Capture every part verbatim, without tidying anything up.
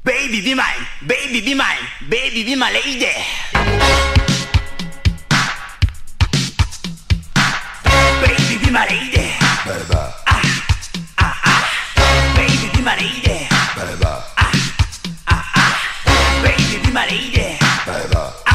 Baby be mine, baby be mine, baby be my lady. Baby be my lady. Baby. Ah, ah, ah. Baby be my lady. Baby. Ah, ah, ah. Baby be my lady. Baby. Ah.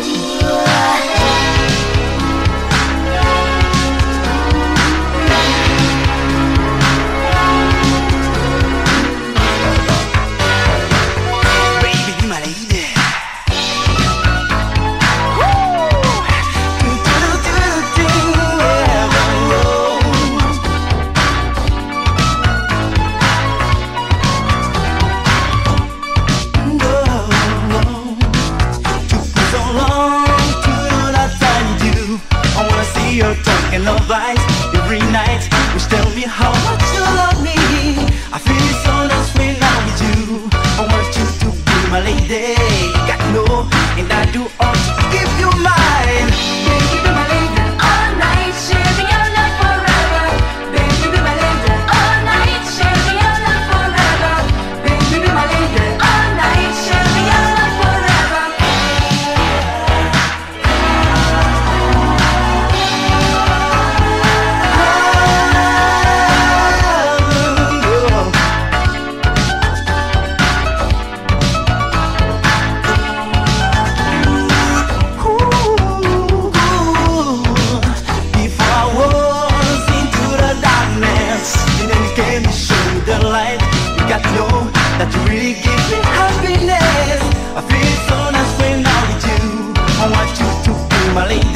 You're talking of ice every night, which tell me how much you love me. I feel it so nice when I'm with you. I want you to be my lady. You got to know, and I do all to give you mine. Baby, be my lady all night, sharing your love forever. Baby, be my lady all night, sharing your love forever. Baby, be my lady all night, sharing your love forever. That you really give me happiness. I feel so nice when I'm with you. I want you to be my lady.